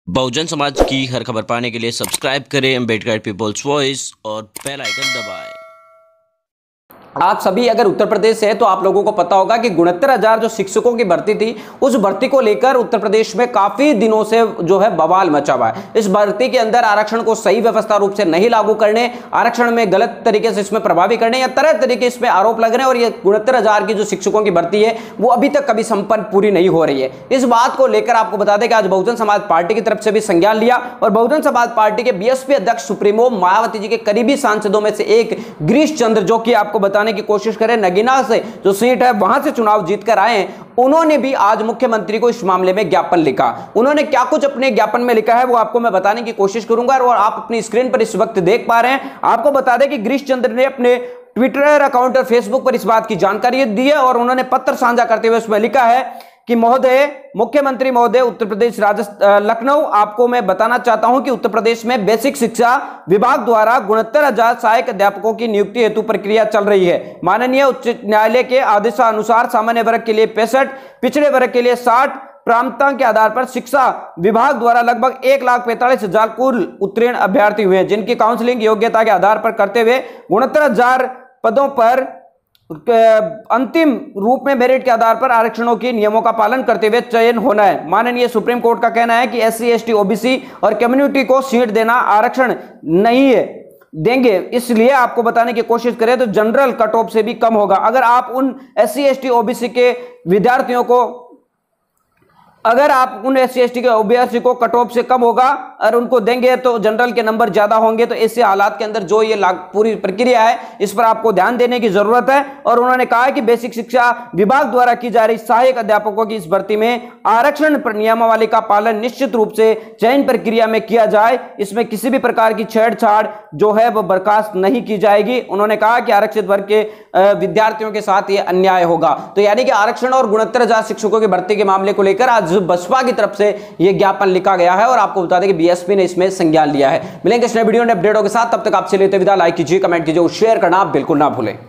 बहुजन समाज की हर खबर पाने के लिए सब्सक्राइब करें अम्बेडकर पीपल्स वॉइस और बेल आइकन दबाएं। आप सभी अगर उत्तर प्रदेश से हैं तो आप लोगों को पता होगा कि 69,000 जो शिक्षकों की भर्ती थी, उस भर्ती को लेकर उत्तर प्रदेश में काफी दिनों से जो है बवाल मचा हुआ है। इस भर्ती के अंदर आरक्षण को सही व्यवस्था रूप से नहीं लागू करने, आरक्षण में गलत तरीके से इसमें प्रभावी करने या तरह तरीके इसमें आरोप लग रहे हैं और ये 69,000 की जो शिक्षकों की भर्ती है वो अभी तक कभी संपन्न पूरी नहीं हो रही है। इस बात को लेकर आपको बता दें कि आज बहुजन समाज पार्टी की तरफ से भी संज्ञान लिया और बहुजन समाज पार्टी के बीएसपी अध्यक्ष सुप्रीमो मायावती जी के करीबी सांसदों में से एक गिरीश चंद्र, जो कि आपको बताने की कोशिश करें नगीना से जो सीट है वहां से चुनाव जीतकर आए हैं, उन्होंने भी आज मुख्यमंत्री को इस मामले में ज्ञापन लिखा। उन्होंने क्या कुछ अपने ज्ञापन में लिखा है वो आपको मैं बताने की कोशिश करूंगा और आप अपनी स्क्रीन पर इस वक्त देख पा रहे हैं। आपको बता दें कि गिरीश चंद्र ने अपने ट्विटर अकाउंट और फेसबुक पर इस बात की जानकारी दी है और उन्होंने पत्र साझा करते हुए उसमें लिखा है कि मुख्यमंत्री महोदय उत्तर प्रदेश लखनऊ, आपको मैं बताना चाहता हूं कि उत्तर प्रदेश में बेसिक शिक्षा विभाग द्वारा 69,000 सहायक अध्यापकों की नियुक्ति हेतु प्रक्रिया चल रही है। माननीय उच्च न्यायालय के आदेशानुसार सामान्य वर्ग के लिए 65, पिछड़े वर्ग के लिए 60, प्राथमिकता के आधार पर शिक्षा विभाग द्वारा लगभग 1,45,000 कुल उत्तीर्ण अभ्यर्थी हुए हैं, जिनकी काउंसलिंग योग्यता के आधार पर करते हुए 69,000 पदों पर अंतिम रूप में मेरिट के आधार पर आरक्षणों की नियमों का पालन करते हुए चयन होना है। माननीय सुप्रीम कोर्ट का कहना है कि SC, ST, OBC और कम्युनिटी को सीट देना आरक्षण नहीं है देंगे, इसलिए आपको बताने की कोशिश करें तो जनरल कट ऑफ से भी कम होगा। अगर आप उन SC, ST, OBC के विद्यार्थियों को SC, ST के OBC को कट ऑफ से कम होगा और उनको देंगे तो जनरल के नंबर ज्यादा होंगे, तो ऐसे हालात के अंदर जो ये पूरी प्रक्रिया है इस पर आपको ध्यान देने की जरूरत है। और उन्होंने कहा कि बेसिक शिक्षा विभाग द्वारा की जा रही सहायक अध्यापकों की इस भर्ती में आरक्षण नियमावली का पालन निश्चित रूप से चयन प्रक्रिया में किया जाए, इसमें किसी भी प्रकार की छेड़छाड़ जो है वह बर्खास्त नहीं की जाएगी। उन्होंने कहा कि आरक्षित वर्ग के विद्यार्थियों के साथ यह अन्याय होगा। तो यानी कि आरक्षण और 69,000 शिक्षकों की भर्ती के मामले को लेकर आज बसपा की तरफ से यह ज्ञापन लिखा गया है और आपको बता दें कि बीएसपी ने इसमें संज्ञान लिया है। मिलेंगे इस नए वीडियो में अपडेटों के साथ, तब तक आपसे लेते विदा। लाइक कीजिए, कमेंट कीजिए और शेयर करना बिल्कुल ना भूलें।